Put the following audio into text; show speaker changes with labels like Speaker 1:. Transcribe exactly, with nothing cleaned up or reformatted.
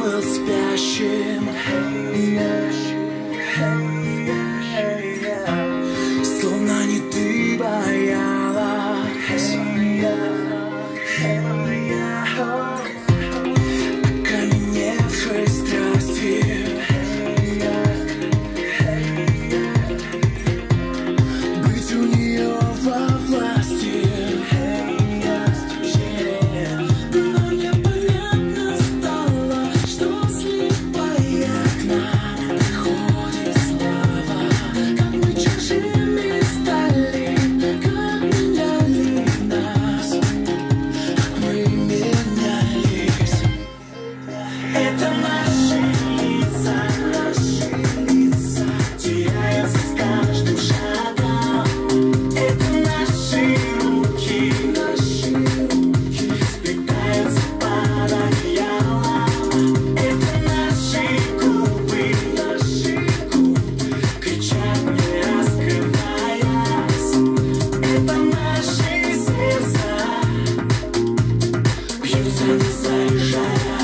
Speaker 1: был спящим, словно не ты боялась окаменевшей страсти. Быть у нее во власти. Но я понятно стала, что слепая к нам приходит слава. Как мы чужими стали, как меняли нас, как мы менялись. Это наши лица, наши лица теряются с каждым шагом. Это наши руки, наши руки сплетаются под одеялом. Это наши губы, наши губы кричат, не раскрываясь. Это наши сердца бьются, не заряжаясь.